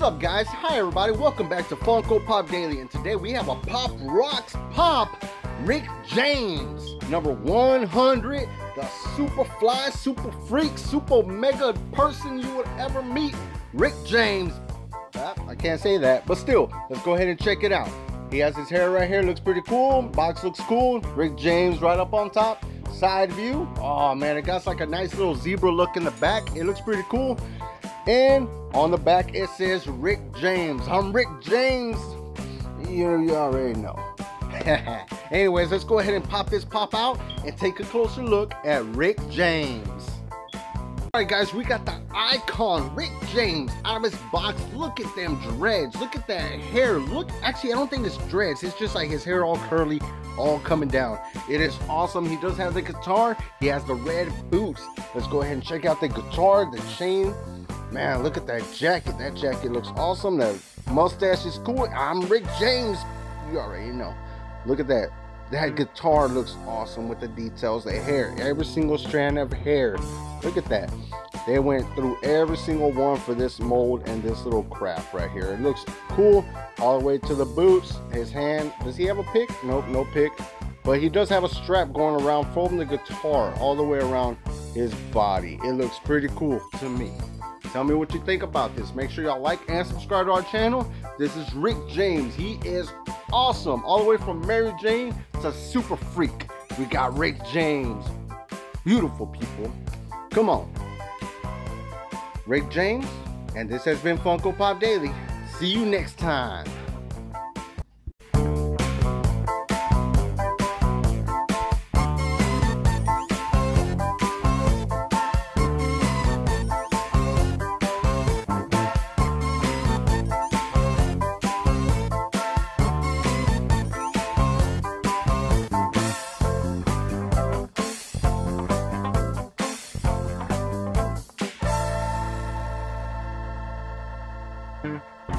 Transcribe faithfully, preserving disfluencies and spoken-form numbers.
up, guys? Hi, everybody. Welcome back to Funko Pop Daily, and today we have a Pop Rocks Pop Rick James, number one hundred, the super fly, super freak, super mega person you would ever meet, Rick James. Uh, I can't say that, but still, let's go ahead and check it out. He has his hair right here, looks pretty cool. Box looks cool. Rick James right up on top. Side view. Oh man, it got like a nice little zebra look in the back. It looks pretty cool. And on the back it says Rick James. I'm Rick James. You, you already know. Anyways, let's go ahead and pop this pop out and take a closer look at Rick James. Alright guys, we got the icon Rick James out of his box. Look at them dreads. Look at that hair. Look, actually I don't think it's dreads. It's just like his hair all curly, all coming down. It is awesome. He does have the guitar. He has the red boots. Let's go ahead and check out the guitar, the chain. Man, look at that jacket. That jacket looks awesome. That mustache is cool. I'm Rick James. You already know. Look at that. That guitar looks awesome with the details. The hair, every single strand of hair. Look at that. They went through every single one for this mold and this little crap right here. It looks cool all the way to the boots. His hand, does he have a pick? Nope, no pick. But he does have a strap going around from the guitar all the way around his body. It looks pretty cool to me. Tell me what you think about this. Make sure y'all like and subscribe to our channel. This is Rick James. He is awesome. All the way from Mary Jane to Super Freak. We got Rick James. Beautiful people. Come on. Rick James. And this has been Funko Pop Daily. See you next time. Mm-hmm.